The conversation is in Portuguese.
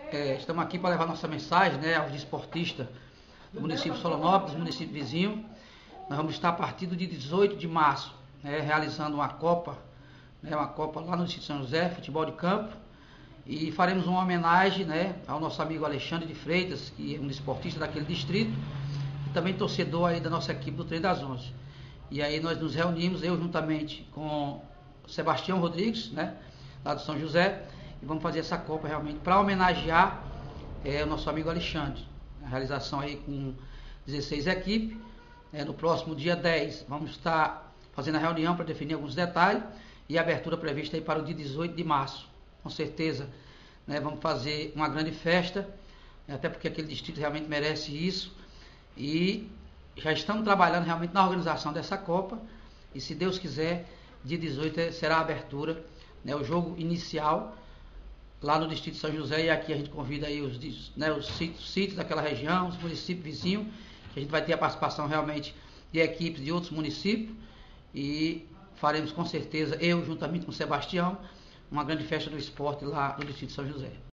Estamos aqui para levar nossa mensagem, né, aos desportistas do município de Solonópolis, município vizinho. Nós vamos estar a partir do dia 18 de março, né, realizando uma Copa lá no distrito de São José, futebol de campo. E faremos uma homenagem, né, ao nosso amigo Alexandre de Freitas, que é um desportista daquele distrito, e também torcedor aí da nossa equipe do Trem das Onze. E aí nós nos reunimos, eu juntamente com o Sebastião Rodrigues, né, lá do São José, e vamos fazer essa Copa realmente para homenagear o nosso amigo Alexandre. A realização aí com 16 equipes. No próximo dia 10 vamos estar fazendo a reunião para definir alguns detalhes e a abertura prevista aí para o dia 18 de março. Com certeza, né, vamos fazer uma grande festa, até porque aquele distrito realmente merece isso. E já estamos trabalhando realmente na organização dessa Copa. E se Deus quiser, dia 18 será a abertura, né, o jogo inicial lá no distrito de São José. E aqui a gente convida aí os sítios daquela região, os municípios vizinhos, que a gente vai ter a participação realmente de equipes de outros municípios. E faremos com certeza, eu juntamente com o Sebastião, uma grande festa do esporte lá no distrito de São José.